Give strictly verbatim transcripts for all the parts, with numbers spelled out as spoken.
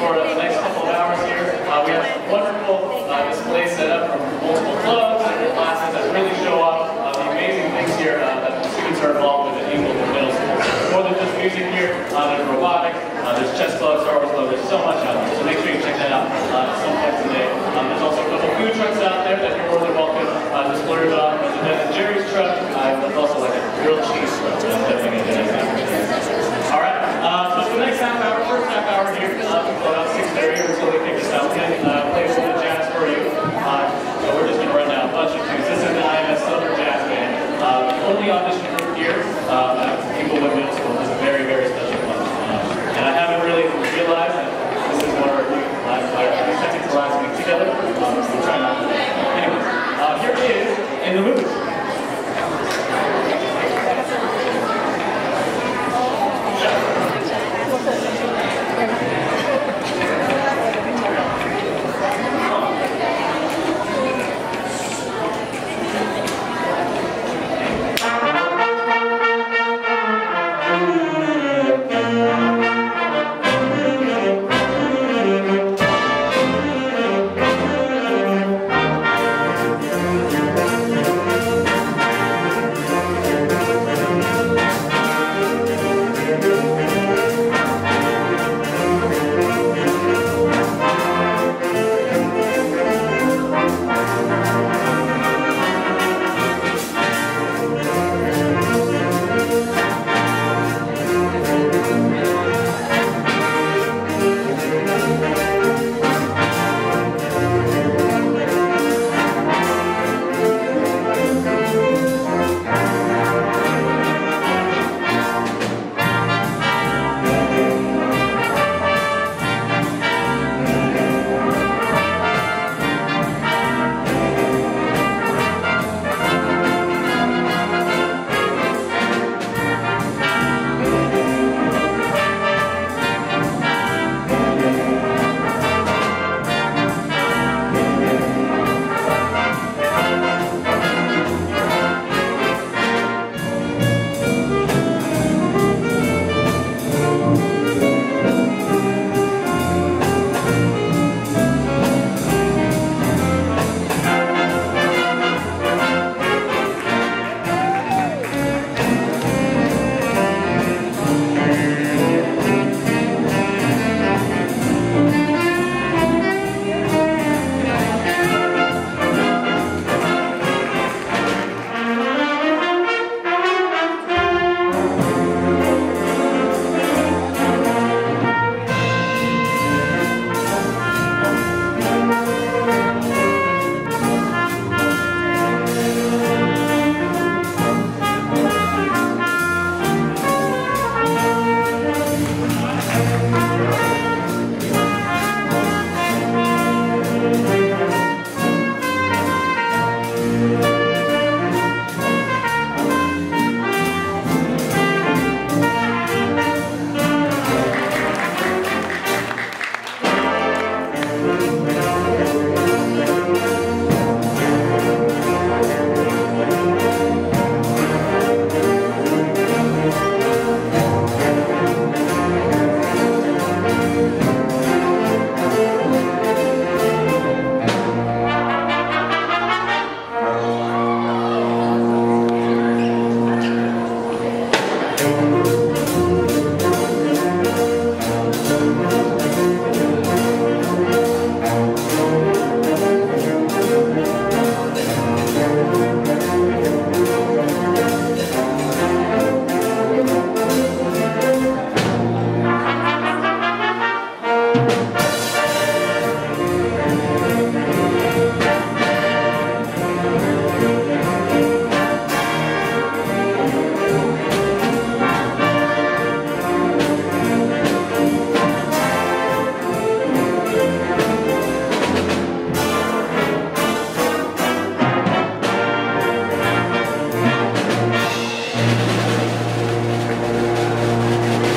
for the next couple of hours here. Uh, we have a wonderful uh, display set up from multiple clubs and classes that really show off uh, the amazing things here uh, that the students are involved with at Inglewood Middle School. More than just music here, uh, there's robotics, uh, there's chess club, Star Wars club, there's so much out there. So make sure you check that out uh, at some point today. Um, there's also a couple food trucks out there that you're more than welcome uh, to splurge on. And then Jerry's truck, uh, there's also like a grilled cheese truck. So definitely a nice opportunity. All right, uh, so for the next half hour, first half hour here, uh, about six thirty, we'll slowly kick us out. We're going to uh, play a little bit of jazz for you. Uh, so we're just going to run down a bunch of tunes. This is the I M S Southern Jazz Band. Uh, the only audition group here uh, at Inglewood Middle School. This is a very, very special one. Uh, and I haven't really realized that this is one of our last, our second to last week together. Um, so we're trying not to. Anyway, uh, here it is in the movies.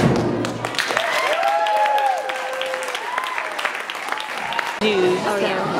News. Oh, yeah.